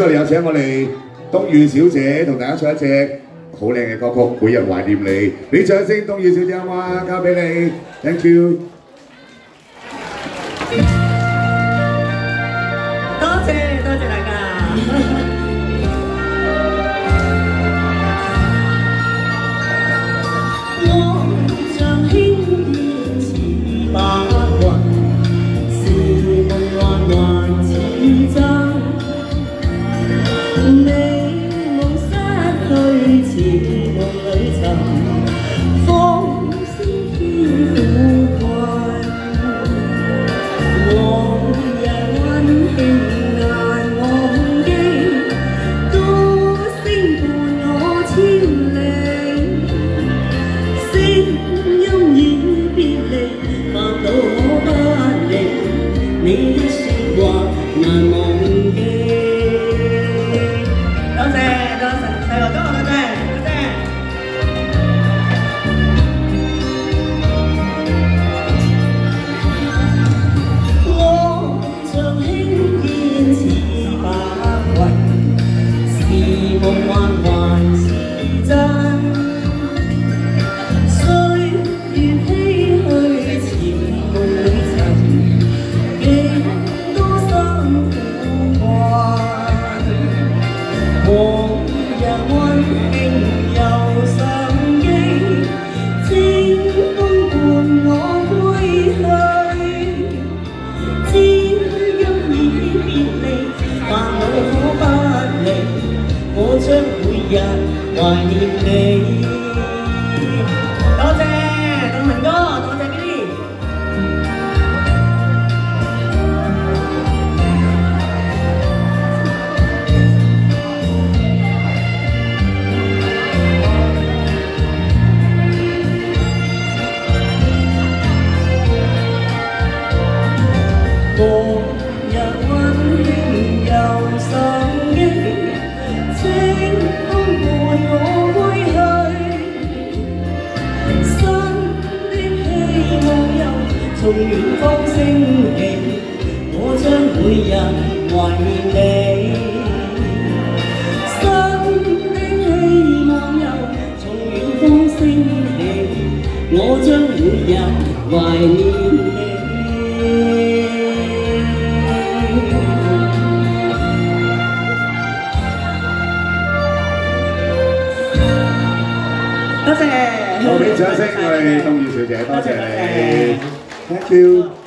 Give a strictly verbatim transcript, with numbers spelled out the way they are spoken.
我哋有請我哋東裕小姐同大家唱一隻好靚嘅歌曲《每日懷念你》。你唱聲東裕小姐好嗎？交俾你 ，thank you。 多謝多謝大家。我像輕煙似白雲，是夢幻還似真。你夢失去似夢裏尋，風聲飄困。往日溫馨難忘記，歌聲伴我千里。聲音已別離，煩惱可不離，你的説話難忘記。多謝多謝，細路哥多謝多謝。我像輕煙似白雲，是夢幻還是真？歲月唏噓似夢裏尋，幾多辛苦困。往日溫馨又想記，清風伴我歸去。知音已別離，煩惱可不離，我將每日懷念你。多謝鄧文哥，多謝 Billy。往日溫馨又想記，清風伴我歸去。新的希望又從遠方升起，我將每日懷念你。新的希望又從遠方升起，我將每日懷念你。多謝， 後面掌聲，我哋東裕小姐，多謝你 ，thank you。